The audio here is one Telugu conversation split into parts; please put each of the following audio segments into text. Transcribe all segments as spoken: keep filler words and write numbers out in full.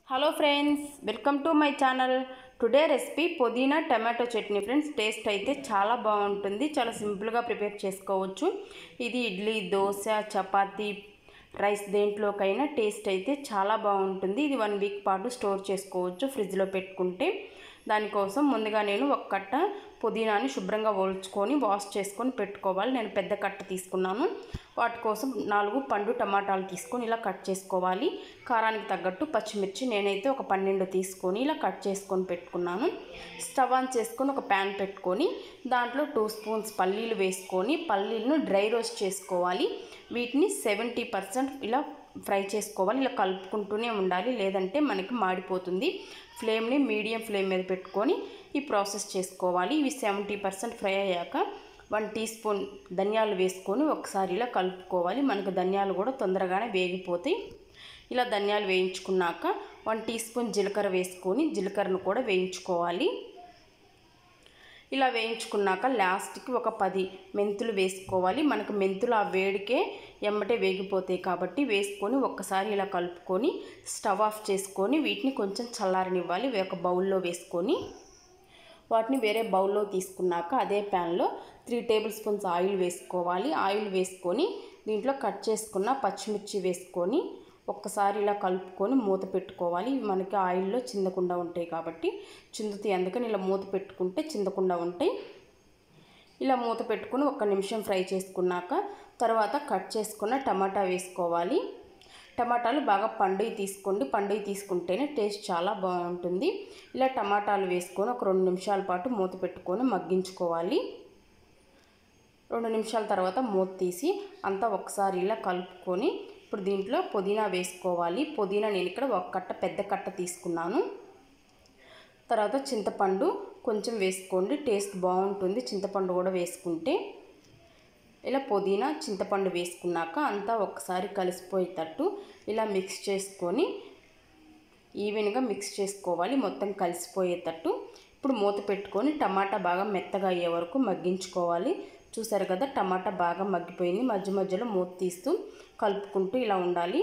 Hello friends, welcome to my channel. Today recipe పుదీనా టమాటో చట్నీ. ఫ్రెండ్స్, టేస్ట్ అయితే చాలా బాగుంటుంది. చాలా సింపుల్గా ప్రిపేర్ చేసుకోవచ్చు. ఇది ఇడ్లీ, దోశ, చపాతీ, రైస్ దేంట్లోకైనా టేస్ట్ అయితే చాలా బాగుంటుంది. ఇది వన్ వీక్ పాటు స్టోర్ చేసుకోవచ్చు ఫ్రిడ్జ్లో పెట్టుకుంటే. దానికోసం ముందుగా నేను ఒక కట్ట పుదీనాని శుభ్రంగా ఒలుచుకొని వాష్ చేసుకొని పెట్టుకోవాలి. నేను పెద్ద కట్ట తీసుకున్నాను. వాటి కోసం నాలుగు పండు టమాటాలు తీసుకొని ఇలా కట్ చేసుకోవాలి. కారానికి తగ్గట్టు పచ్చిమిర్చి నేనైతే ఒక పన్నెండు తీసుకొని ఇలా కట్ చేసుకొని పెట్టుకున్నాను. స్టవ్ ఆన్ చేసుకొని ఒక ప్యాన్ పెట్టుకొని దాంట్లో టూ స్పూన్స్ పల్లీలు వేసుకొని పల్లీలను డ్రై రోస్ట్ చేసుకోవాలి. వీటిని సెవెంటీ పర్సెంట్ ఇలా ఫ్రై చేసుకోవాలి. ఇలా కలుపుకుంటూనే ఉండాలి, లేదంటే మనకి మాడిపోతుంది. ఫ్లేమ్ని మీడియం ఫ్లేమ్ మీద పెట్టుకొని ఈ ప్రాసెస్ చేసుకోవాలి. ఇవి సెవెంటీ పర్సెంట్ ఫ్రై అయ్యాక వన్ టీ స్పూన్ ధనియాలు వేసుకొని ఒకసారి ఇలా కలుపుకోవాలి. మనకు ధనియాలు కూడా తొందరగానే వేగిపోతాయి. ఇలా ధనియాలు వేయించుకున్నాక వన్ టీ స్పూన్ జీలకర్ర వేసుకొని జీలకర్రను కూడా వేయించుకోవాలి. ఇలా వేయించుకున్నాక లాస్ట్కి ఒక పది మెంతులు వేసుకోవాలి. మనకు మెంతులు ఆ వేడికే ఎమ్మటే వేగిపోతాయి కాబట్టి వేసుకొని ఒక్కసారి ఇలా కలుపుకొని స్టవ్ ఆఫ్ చేసుకొని వీటిని కొంచెం చల్లారనివ్వాలి. ఒక బౌల్లో వేసుకొని వాటిని వేరే బౌల్లో తీసుకున్నాక అదే ప్యాన్లో త్రీ టేబుల్ స్పూన్స్ ఆయిల్ వేసుకోవాలి. ఆయిల్ వేసుకొని దీంట్లో కట్ చేసుకున్న పచ్చిమిర్చి వేసుకొని ఒక్కసారి ఇలా కలుపుకొని మూత పెట్టుకోవాలి. మనకి ఆయిల్లో చిందకుండా ఉంటాయి కాబట్టి చిందుతాయి, అందుకని ఇలా మూత పెట్టుకుంటే చిందకుండా ఉంటాయి. ఇలా మూత పెట్టుకుని ఒక్క నిమిషం ఫ్రై చేసుకున్నాక తర్వాత కట్ చేసుకున్న టమాటా వేసుకోవాలి. టమాటాలు బాగా పండువి తీసుకోండి, పండువి తీసుకుంటేనే టేస్ట్ చాలా బాగుంటుంది. ఇలా టమాటాలు వేసుకొని ఒక రెండు నిమిషాల పాటు మూత పెట్టుకొని మగ్గించుకోవాలి. రెండు నిమిషాల తర్వాత మూత తీసి అంతా ఒకసారి ఇలా కలుపుకొని ఇప్పుడు దీంట్లో పుదీనా వేసుకోవాలి. పుదీనా నేను ఇక్కడ ఒక కట్ట పెద్ద కట్ట తీసుకున్నాను. తర్వాత చింతపండు కొంచెం వేసుకోండి, టేస్ట్ బాగుంటుంది చింతపండు కూడా వేసుకుంటే. ఇలా పుదీనా చింతపండు వేసుకున్నాక అంతా ఒకసారి కలిసిపోయేటట్టు ఇలా మిక్స్ చేసుకొని ఈవెన్గా మిక్స్ చేసుకోవాలి, మొత్తం కలిసిపోయేటట్టు. ఇప్పుడు మూత పెట్టుకొని టమాటా బాగా మెత్తగా అయ్యే వరకు మగ్గించుకోవాలి. చూసారు కదా, టమాటా బాగా మగ్గిపోయింది. మధ్య మధ్యలో మూత తీస్తూ కలుపుకుంటూ ఇలా ఉండాలి.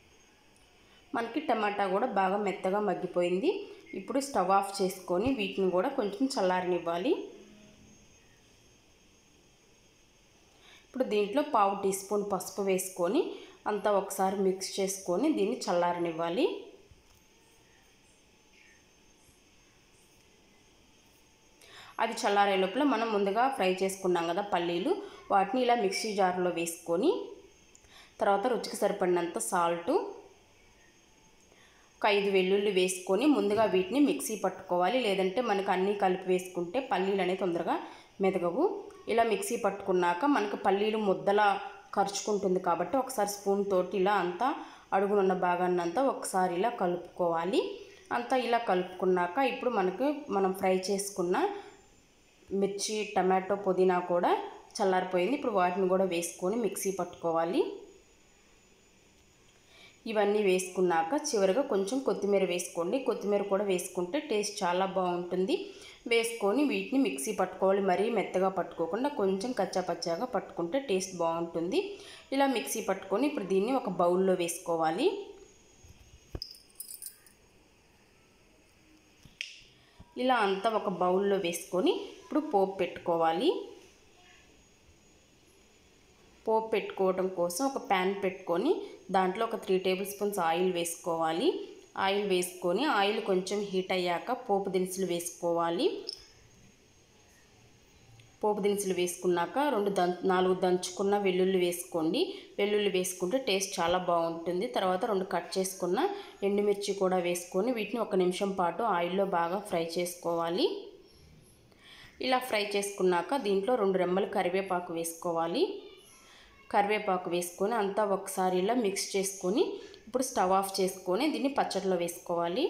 మనకి టమాటా కూడా బాగా మెత్తగా మగ్గిపోయింది. ఇప్పుడు స్టవ్ ఆఫ్ చేసుకొని వీటిని కూడా కొంచెం చల్లారనివ్వాలి. ఇప్పుడు దీంట్లో పావు టీ స్పూన్ పసుపు వేసుకొని అంతా ఒకసారి మిక్స్ చేసుకొని దీన్ని చల్లారనివ్వాలి. అది చల్లారే లోపల మనం ముందుగా ఫ్రై చేసుకున్నాం కదా పల్లీలు, వాటిని ఇలా మిక్సీ జార్లో వేసుకొని తర్వాత రుచికి సరిపడినంత సాల్టు, ఒక ఐదు వెల్లుల్లి వేసుకొని ముందుగా వీటిని మిక్సీ పట్టుకోవాలి. లేదంటే మనకు అన్నీ కలిపి వేసుకుంటే పల్లీలు అనేవి తొందరగా మెదగవు. ఇలా మిక్సీ పట్టుకున్నాక మనకు పల్లీలు ముద్దలా ఖర్చుకుంటుంది కాబట్టి ఒకసారి స్పూన్ తోటి ఇలా అంతా అడుగునున్న భాగాన్ని అంతా ఒకసారి ఇలా కలుపుకోవాలి. అంతా ఇలా కలుపుకున్నాక ఇప్పుడు మనకు మనం ఫ్రై చేసుకున్న మిర్చి, టమాటో, పుదీనా కూడా చల్లారిపోయింది. ఇప్పుడు వాటిని కూడా వేసుకొని మిక్సీ పట్టుకోవాలి. ఇవన్నీ వేసుకున్నాక చివరిగా కొంచెం కొత్తిమీర వేసుకోండి. కొత్తిమీర కూడా వేసుకుంటే టేస్ట్ చాలా బాగుంటుంది. వేసుకొని వీటిని మిక్సీ పట్టుకోవాలి. మరీ మెత్తగా పట్టుకోకుండా కొంచెం కచ్చాపచ్చాగా పట్టుకుంటే టేస్ట్ బాగుంటుంది. ఇలా మిక్సీ పట్టుకొని ఇప్పుడు దీన్ని ఒక బౌల్లో వేసుకోవాలి. ఇలా అంతా ఒక బౌల్లో వేసుకొని ఇప్పుడు పోపు పెట్టుకోవాలి. పోపు పెట్టుకోవడం కోసం ఒక ప్యాన్ పెట్టుకొని దాంట్లో ఒక త్రీ టేబుల్ స్పూన్స్ ఆయిల్ వేసుకోవాలి. ఆయిల్ వేసుకొని ఆయిల్ కొంచెం హీట్ అయ్యాక పోపు దినుసులు వేసుకోవాలి. పోపు దినుసులు వేసుకున్నాక రెండు దం నాలుగు దంచుకున్న వెల్లుల్లి వేసుకోండి. వెల్లుల్లి వేసుకుంటే టేస్ట్ చాలా బాగుంటుంది. తర్వాత రెండు కట్ చేసుకున్న ఎండుమిర్చి కూడా వేసుకొని వీటిని ఒక నిమిషం పాటు ఆయిల్లో బాగా ఫ్రై చేసుకోవాలి. ఇలా ఫ్రై చేసుకున్నాక దీంట్లో రెండు రెమ్మలు కరివేపాకు వేసుకోవాలి. కరివేపాకు వేసుకొని అంతా ఒకసారి ఇలా మిక్స్ చేసుకొని ఇప్పుడు స్టవ్ ఆఫ్ చేసుకొని దీన్ని పచ్చడిలో వేసుకోవాలి.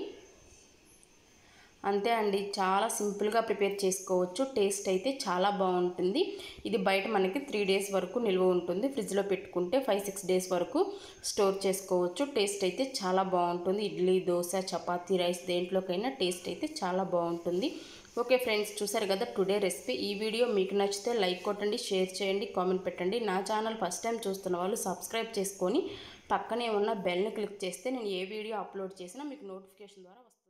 అంతే అండి, చాలా సింపుల్గా ప్రిపేర్ చేసుకోవచ్చు. టేస్ట్ అయితే చాలా బాగుంటుంది. ఇది బయట మనకి త్రీ డేస్ వరకు నిల్వ ఉంటుంది. ఫ్రిడ్జ్లో పెట్టుకుంటే ఫైవ్ సిక్స్ డేస్ వరకు స్టోర్ చేసుకోవచ్చు. టేస్ట్ అయితే చాలా బాగుంటుంది. ఇడ్లీ, దోశ, చపాతీ, రైస్ దేంట్లోకైనా టేస్ట్ అయితే చాలా బాగుంటుంది. ఓకే ఫ్రెండ్స్, చూసారు కదా టుడే రెసిపీ. ఈ వీడియో మీకు నచ్చితే లైక్ కొట్టండి, షేర్ చేయండి, కామెంట్ పెట్టండి. నా ఛానల్ ఫస్ట్ టైం చూస్తున్న వాళ్ళు సబ్స్క్రైబ్ చేసుకొని పక్కనే ఉన్న బెల్ని క్లిక్ చేస్తే నేను ఏ వీడియో అప్లోడ్ చేసినా మీకు నోటిఫికేషన్ ద్వారా వస్తుంది.